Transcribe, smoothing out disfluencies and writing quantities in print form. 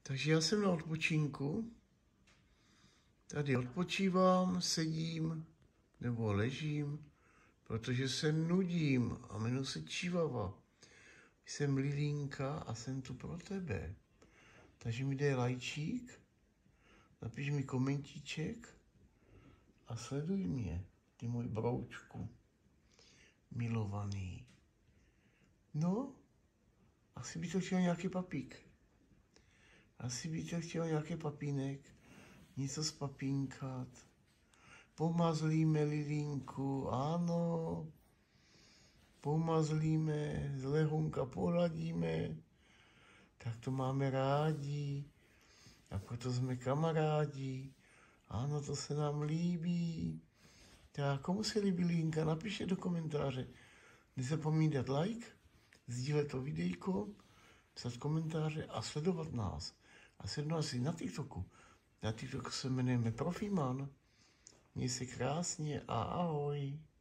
Takže já jsem na odpočinku. Tady odpočívám, sedím nebo ležím, protože se nudím a jmenuji se Čivava. Jsem Lilínka a jsem tu pro tebe. Takže mi dej lajčík, napiš mi komentíček a sleduj mě, ty můj broučku milovaný. No, asi by to chtěl nějaký papík. Asi by to chtěl nějaký papínek, něco spapínkat. Pomazlíme Lilínku, ano. Pomazlíme, z lehonka pohladíme. Tak to máme rádi. A proto jsme kamarádi. Ano, to se nám líbí. Tak komu se líbí Lilínka, napište do komentáře. Nezapomeň dát like, sdílet to videjko, psat komentáře a sledovat nás. A sledovat nás i na TikToku. Na TikToku se jmenujeme Profiman. Měj se krásně a ahoj.